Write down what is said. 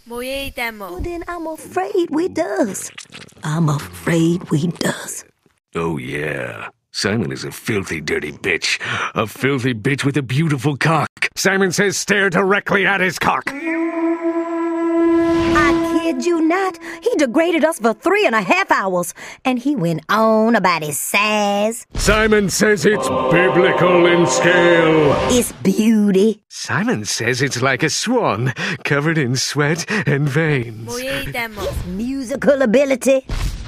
Well, then I'm afraid we does. I'm afraid we does. Oh, yeah. Simon is a filthy, dirty bitch. A filthy bitch with a beautiful cock. Simon says stare directly at his cock. I kid you not. He degraded us for 3.5 hours. And he went on about his size. Simon says it's biblical in scale. It's beauty. Simon says it's like a swan, covered in sweat and veins. It's musical ability.